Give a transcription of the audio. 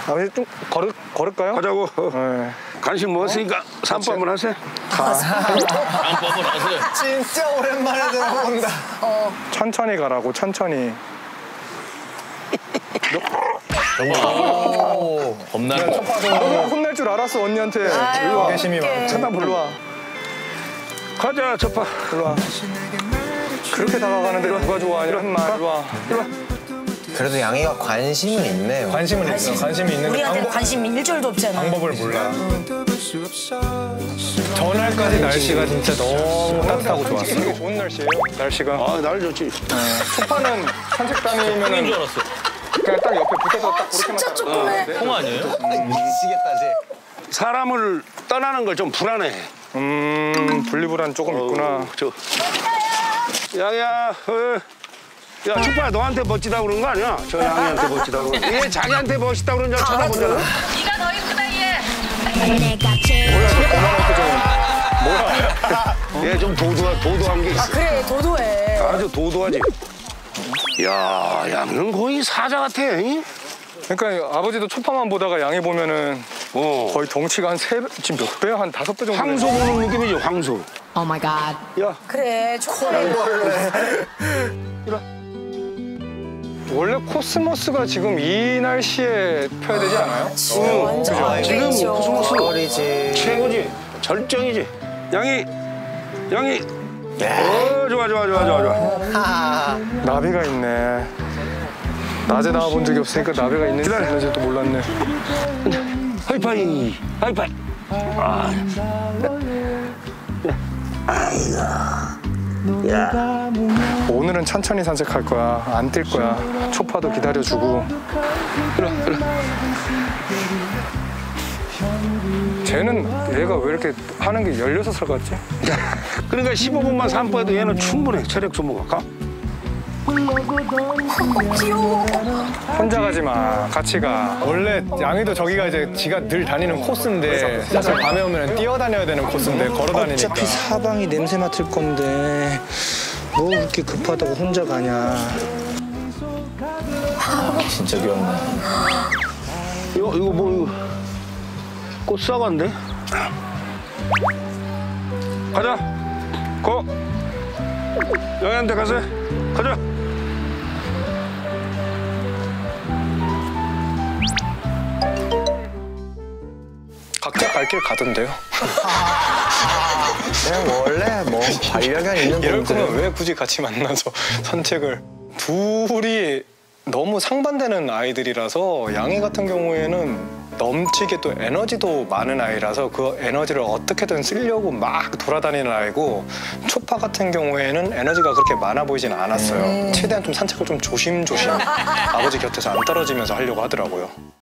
아버지 좀 걸을까요? 가자고. 네. 간식 먹었으니까 산보 한번 하세요. 안법을 하세요. 진짜 오랜만에 들어본다. 천천히 가라고, 천천히. 겁나는 거. 혼낼 줄 알았어, 언니한테. 일로 와. 개심이 많아. 쳐다보러 일로 와. 가자, 저파. 일로 와. 그렇게 다가가는데 누가 좋아하냐? 일로 와. 그래도 양이가 관심은 있네요. 관심은 있어. 관심이 있는데 우리한테 관심 일절도 없잖아. 방법을 몰라. 전날까지 날씨가 진짜 너무 따뜻하고 좋았어요. 되게 좋은 날씨예요, 날씨가. 아, 날 좋지. 소파는 산책 다니면은 똥인 줄 알았어. 그냥 딱 옆에 붙어서 딱 그렇게만 진짜 조그매. 통 아니에요? 미치겠다, 쟤. 사람을 떠나는 걸 좀 불안해. 분리불안 조금 있구나. 양이야, 야, 축구야, 너한테 멋지다고 그런 거 아니야? 저 양이한테 멋지다고. 얘 자기한테 멋있다고 그런 줄 쳐다보잖아. 네가 더 이쁘다 얘. 얘 좀 도도한 게 있어. 그래 도도해. 아주 도도하지. 야, 양은 거의 사자 같아. 잉? 그러니까 아버지도 초파만 보다가 양이 보면은 거의 덩치가 한 3배, 지금 몇 배야? 한 5배 정도. 황소 보는 느낌이지, 황소. Oh my god. 야, 그래 초콜릿. 원래 코스모스가 지금 이 날씨에 펴야 되지 않아요? 지금 완전 지금 죠 코스모스 어리지. 최고지. 절정이지. 양이. 좋아. 나비가 있네. 낮에 나와본 적이 없으니까 나비가 있는지도 몰랐네. 하이파이. 아. 오늘은 천천히 산책할 거야. 안 뛸 거야. 초파도 기다려주고. 그래. 쟤는 얘가 왜 이렇게 하는 게 16살 같지? 그러니까 15분만 산보해도 얘는 충분해. 체력 소모가. 가. 귀여워. 혼자 가지 마. 같이 가. 원래 양이도 저기가 이제 지가 늘 다니는 코스인데 사실 밤에 오면 뛰어다녀야 되는 코스인데 걸어 다니니까. 어차피 사방이 냄새 맡을 건데 뭐 그렇게 급하다고 혼자 가냐. 진짜 귀엽네. 이거 뭐 꽃사과인데? 가자. 고. 영희한테 가세요. 가자. 각자 갈 길 가던데요. 그냥 원래 뭐 반려견 있는 이럴 분들은 거면 왜 굳이 같이 만나서 산책을. 둘이 너무 상반되는 아이들이라서 양이 같은 경우에는 넘치게 또 에너지도 많은 아이라서 그 에너지를 어떻게든 쓰려고 막 돌아다니는 아이고, 초파 같은 경우에는 에너지가 그렇게 많아 보이진 않았어요. 최대한 좀 산책을 좀 조심조심 아버지 곁에서 안 떨어지면서 하려고 하더라고요.